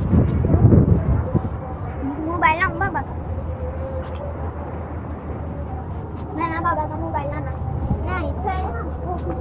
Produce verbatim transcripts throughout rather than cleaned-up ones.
Mobile ना बाबा, मैं ना बाबा का मोबाइल लाना नहीं फिर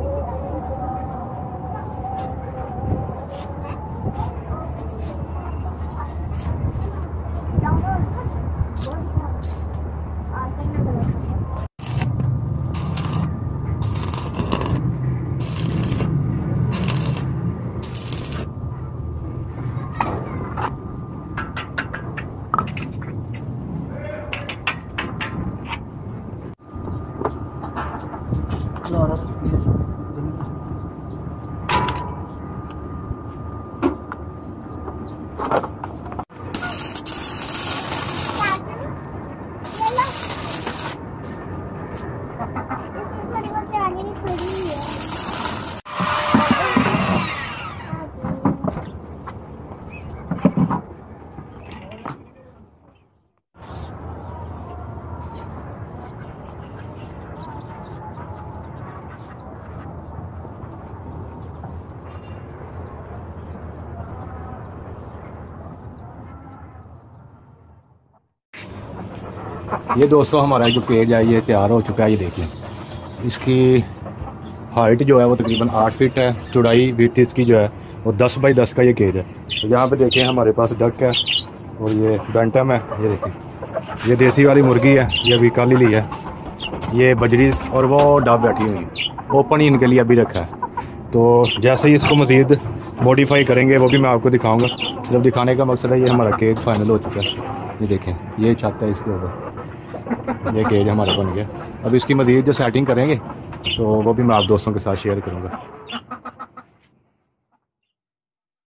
ये दोस्तों हमारा जो केज है ये तैयार हो चुका है। ये देखिए इसकी हाइट जो है वो तकरीबन आठ फीट है, चौड़ाई विड्थ इसकी जो है वो दस बाई दस का ये केज है। तो यहाँ पे देखें हमारे पास डक है और ये बैंटम है। ये देखिए ये देसी वाली मुर्गी है, ये अभी काली ली है। ये बजरी और वो डाब बैठी हुई है, ओपन ही इनके लिए अभी रखा है। तो जैसे ही इसको मज़ीद मॉडिफाई करेंगे वो भी मैं आपको दिखाऊँगा। सिर्फ दिखाने का मकसद है ये हमारा केज फाइनल हो चुका है। ये देखें ये छत है इसके ऊपर, ये केज हमारा बन गया। अब इसकी मज़ीद जो सेटिंग करेंगे तो वो भी मैं आप दोस्तों के साथ शेयर करूँगा।